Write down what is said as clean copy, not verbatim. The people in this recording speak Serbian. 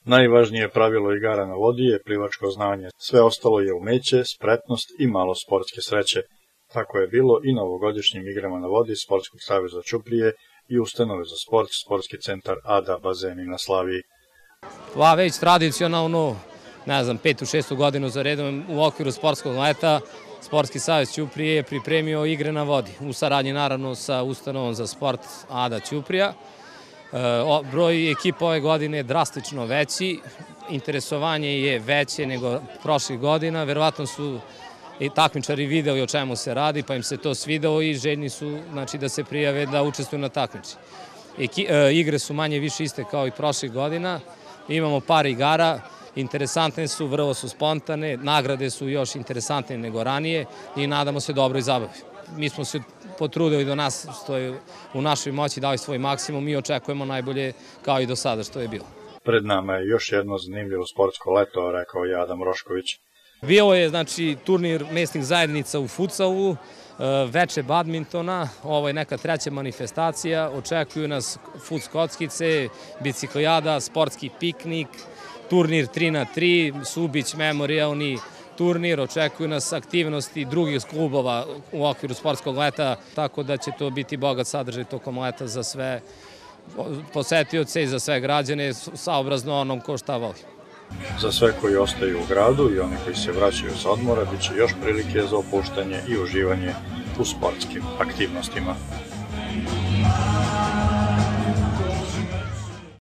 Najvažnije pravilo igara na vodi je plivačko znanje, sve ostalo je umeće, spretnost i malo sportske sreće. Tako je bilo i na ovogodišnjim igrama na vodi Sportskog saveza Ćuprije i ustanove za sport, Sportski centar Ada Bazeni na Slaviji. Već tradicionalno, ne znam, 5. 6. godinu za redom u okviru sportskog leta Sportski savez Ćuprije je pripremio igre na vodi, u saradnji naravno sa ustanovom za sport Ada Ćuprija. Broj ekipa ove godine je drastično veći, interesovanje je veće nego prošlih godina, verovatno su i takmičari videli o čemu se radi, pa im se to svidelo i željni su da se prijave da učestvuju na takmici. Igre su manje više iste kao i prošlih godina, imamo par igara, interesantne su, vrlo su spontane, nagrade su još interesantne nego ranije i nadamo se dobroj zabavi. Mi smo se potrudili do nas što je u našoj moći, dali svoj maksimum i očekujemo najbolje kao i do sada što je bilo. Pred nama je još jedno zanimljivo sportsko leto, rekao je Adam Rošković. Bio je turnir mesnih zajednica u futsalu, veče badmintona, ovo je neka treća manifestacija, očekuju nas fut kockice, biciklijada, sportski piknik, turnir 3x3, Subić memorijalni turnir, očekuju nas aktivnosti drugih klubova u okviru sportskog leta, tako da će to biti bogat sadržaj tokom leta za sve posetioce i za sve građane, saobrazno onom ko šta voli. Za sve koji ostaju u gradu i oni koji se vraćaju s odmora, bit će još prilike za opuštanje i uživanje u sportskim aktivnostima.